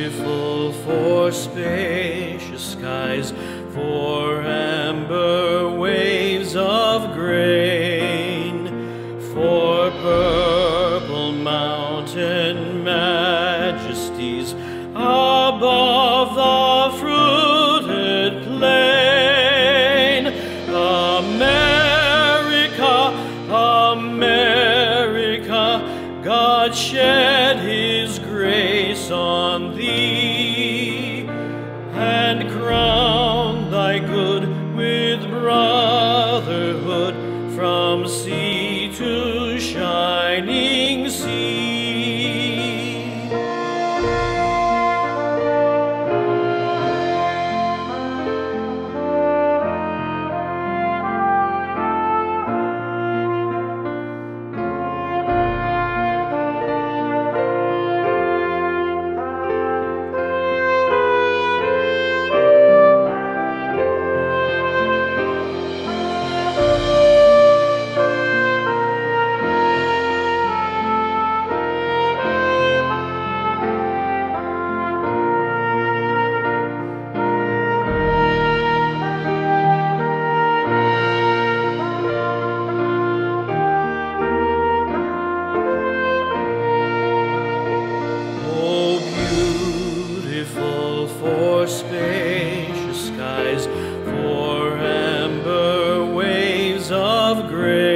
beautiful for spacious skies, for amber waves of grain, for purple mountain majesties above the fruited plain. America, America, God shed His grace on thee, and crown thy good with brotherhood from sea to shining sea. For spacious skies, for amber waves of grain.